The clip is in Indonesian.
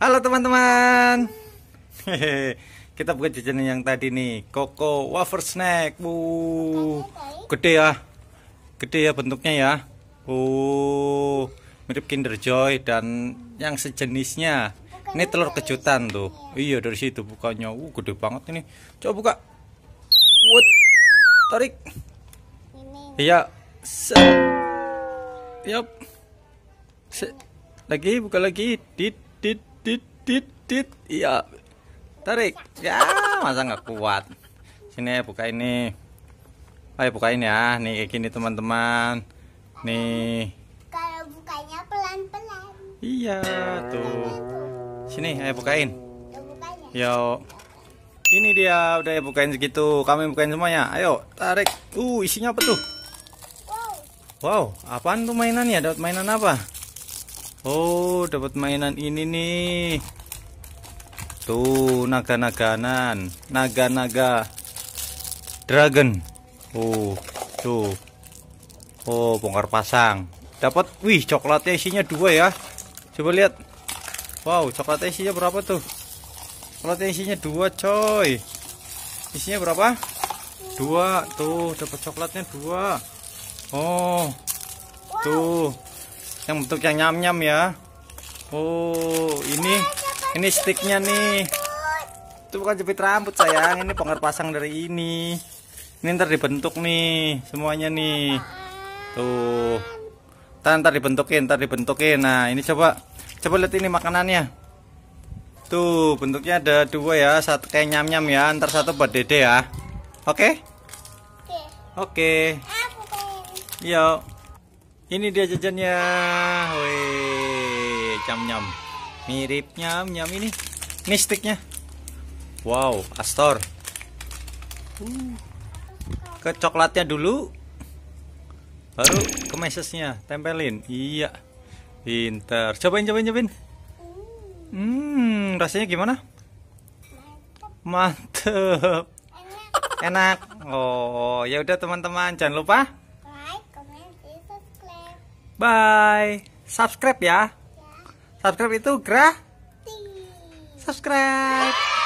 Halo teman-teman. Hehe. Kita buka jajanan yang tadi nih, Koko Wafer Snack. Gede ya. Gede ya bentuknya ya. Mirip Kinder Joy dan yang sejenisnya. Ini telur kejutan tuh. Iya, dari situ bukanya. Gede banget ini. Coba buka. Wut. Tarik. Iya. Yap. Lagi buka lagi. Dit. Iya. Tarik. Ya, masa nggak kuat. Sini buka ini. Ayo bukain ya. Nih kayak gini teman-teman. Nih. Kalau bukanya pelan-pelan. Iya, tuh. Sini, ayo bukain. Bukanya. Yo. Ini dia, udah ya bukain segitu. Kami bukain semuanya. Ayo, tarik. Isinya apa tuh? Wow, apaan tuh mainannya? Dapat mainan apa? Oh, dapat mainan ini nih. Tuh, naga-naganan. Naga-naga dragon. Tuh. Bongkar pasang. Dapat, coklatnya isinya 2 ya. Coba lihat. Wow, coklatnya isinya berapa tuh? Coklatnya isinya 2, coy. Isinya berapa? 2. Tuh, dapat coklatnya 2. Tuh. Yang bentuk yang nyam-nyam ya. Ini sticknya nih. Itu bukan jepit rambut sayang. Ini bongkar pasang dari ini. Ini ntar dibentuk nih semuanya nih. Tuh. Ntar dibentukin. Nah, ini coba lihat ini makanannya. Tuh, bentuknya ada 2 ya. Satu kayak nyam-nyam ya. Ntar satu buat dede ya. Oke? Oke. Yuk. Ini dia jajannya. Wih, nyam-nyam. Mirip nyam-nyam ini. Ini sticknya. Wow, Astor. Ke coklatnya dulu. Baru ke mesesnya, tempelin. Iya. Pinter. Cobain. Rasanya gimana? Mantep. Enak. Oh, ya udah teman-teman, jangan lupa Like, comment, and subscribe. bye. Subscribe ya. Subscribe itu gratis. Ting. Subscribe.